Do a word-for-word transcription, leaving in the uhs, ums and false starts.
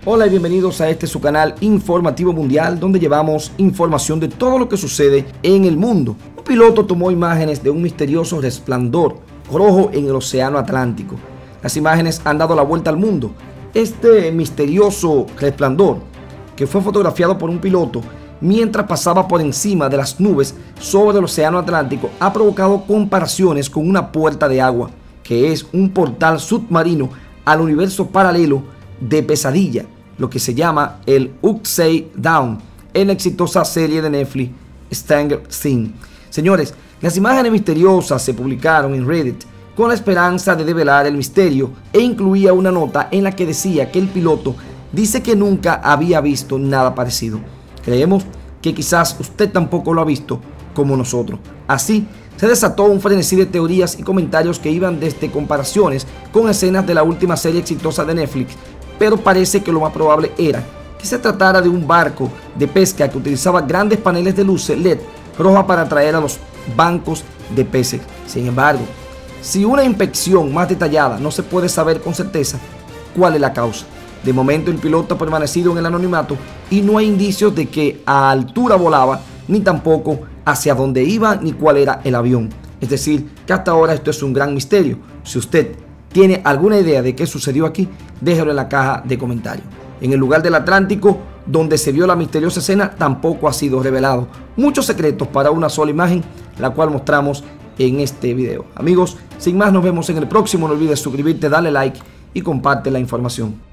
Hola y bienvenidos a este su canal informativo mundial, donde llevamos información de todo lo que sucede en el mundo. Un piloto tomó imágenes de un misterioso resplandor rojo en el océano Atlántico. Las imágenes han dado la vuelta al mundo. Este misterioso resplandor, que fue fotografiado por un piloto mientras pasaba por encima de las nubes sobre el océano Atlántico, ha provocado comparaciones con una puerta de agua, que es un portal submarino al universo paralelo de Pesadilla, lo que se llama el Upside Down, en la exitosa serie de Netflix Stranger Things. Señores, las imágenes misteriosas se publicaron en Reddit con la esperanza de develar el misterio, e incluía una nota en la que decía que el piloto dice que nunca había visto nada parecido. Creemos que quizás usted tampoco lo ha visto como nosotros. Así se desató un frenesí de teorías y comentarios que iban desde comparaciones con escenas de la última serie exitosa de Netflix, pero parece que lo más probable era que se tratara de un barco de pesca que utilizaba grandes paneles de luces L E D roja para atraer a los bancos de peces. Sin embargo, si una inspección más detallada no se puede saber con certeza cuál es la causa. De momento el piloto ha permanecido en el anonimato y no hay indicios de que a altura volaba, ni tampoco hacia dónde iba, ni cuál era el avión. Es decir, que hasta ahora esto es un gran misterio. Si usted tiene alguna idea de qué sucedió aquí, déjelo en la caja de comentarios. En el lugar del Atlántico donde se vio la misteriosa escena tampoco ha sido revelado. Muchos secretos para una sola imagen, la cual mostramos en este video. Amigos, sin más, nos vemos en el próximo. No olvides suscribirte, darle like y comparte la información.